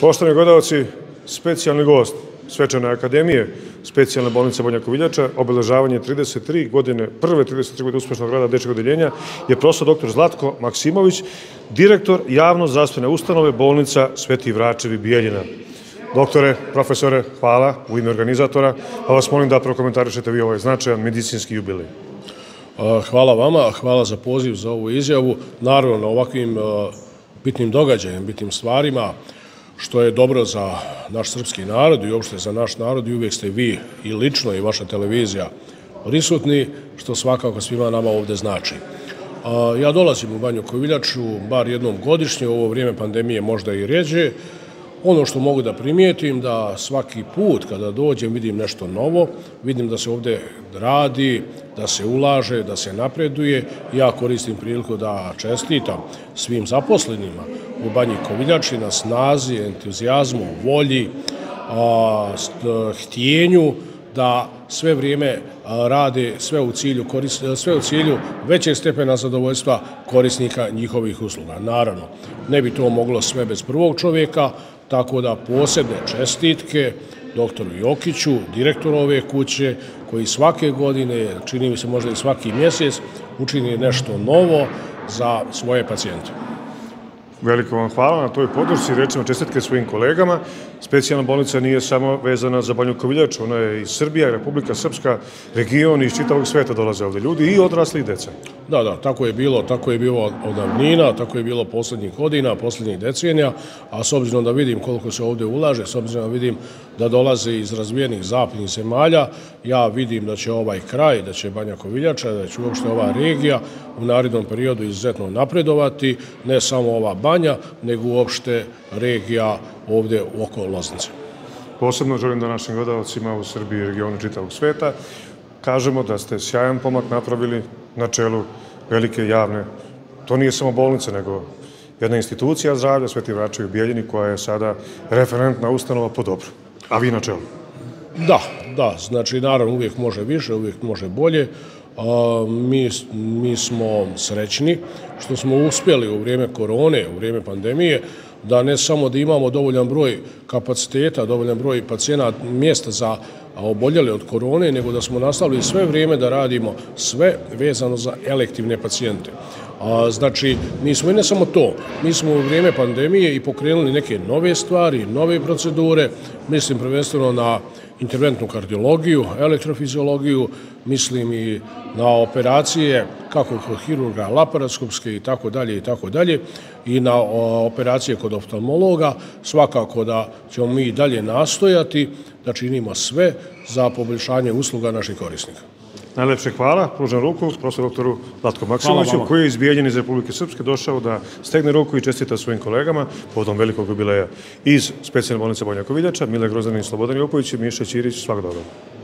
Poštovani gledalci, specijalni gost Svečane akademije, specijalne bolnice Banja Koviljača, obeležavanje 33 godine, prve 33 godine uspešnog rada dečjeg odeljenja je profesor dr. Zlatko Maksimović, direktor javno-zdravstvene ustanove bolnica Sveti Vračevi Bijeljina. Doktore, profesore, hvala u ime organizatora, pa vas molim da prokomentarišete vi ovaj značajan medicinski jubilej. Hvala vama, hvala za poziv za ovu izjavu. Naravno, na ovakvim bitnim događajima, bitnim stvarima, što je dobro za naš srpski narod i uopšte za naš narod, i uvijek ste vi i lično i vaša televizija prisutni, što svakako svima nama ovde znači. Ja dolazim u Banju Koviljaču bar jednom godišnje, u ovo vrijeme pandemije možda i rjeđe. Ono što mogu da primijetim, da svaki put kada dođem vidim nešto novo, vidim da se ovde radi, da se ulaže, da se napreduje. Ja koristim priliku da čestitam svim zaposlenima u Banji Koviljači na snazi, entuzijazmu, volji, htjenju da sve vrijeme rade sve u cilju većeg stepena zadovoljstva korisnika njihovih usluga. Naravno, ne bi to moglo sve bez prvog čovjeka, tako da posebne čestitke doktoru Jokiću, direktoru ove kuće, koji svake godine, čini mi se možda i svaki mjesec, učini nešto novo za svoje pacijente. Veliko vam hvala na toj podršci, rečima čestitke svojim kolegama. Specijalna bolnica nije samo vezana za Banju Koviljaču, ona je i Srbija, i Republika Srpska, region, iz čitavog sveta dolaze ovde ljudi, i odrasli i deca. Da, tako je bilo od davnina, tako je bilo posljednjih godina, posljednjih decenija, a s obzirom da vidim koliko se ovde ulaže, s obzirom da vidim da dolaze iz razvijenih zapadnih zemalja, ja vidim da će ovaj kraj, da će Banja Koviljača, da će uopšte ova regija u narednom periodu izuzetno napredovati, ne samo ova Banja, nego uopšte regija ovde oko Loznice. Posebno želim da našim gledalcima u Srbiji i regionu čitavog sveta kažemo da ste sjajan pomak napravili na čelu velike javne, to nije samo bolnica, nego jedna institucija zdravlja, Sveti Vračevi Bijeljini, koja je sada referentna ustanova po dobru, a vi na čelu. Da, znači naravno uvijek može više, uvijek može bolje. Mi smo srećni što smo uspjeli u vrijeme korone, u vrijeme pandemije, da ne samo da imamo dovoljan broj kapaciteta, dovoljan broj pacijenata, mjesta za oboljele od korone, nego da smo nastavili sve vrijeme da radimo sve vezano za elektivne pacijente. Znači, mi smo i ne samo to, mi smo u vrijeme pandemije i pokrenuli neke nove stvari, nove procedure, mislim prvenstveno na interventnu kardiologiju, elektrofiziologiju, mislim i na operacije, kako kod hirurga, laparoskopske i tako dalje, i na operacije kod oftalmologa. Svakako da ćemo mi i dalje nastojati da činimo sve za poboljšanje usluga naših korisnika. Najlepše hvala, pružam ruku profesoru doktoru Zlatku Maksimoviću, koji je iz Bijeljine iz Republike Srpske došao da stegne ruku i čestita svojim kolegama povodom velikog jubileja iz specijalne bolnice Banja Koviljača. Mile Grozdanin, Slobodan Jopović i Miša Ćirić, svak dobro.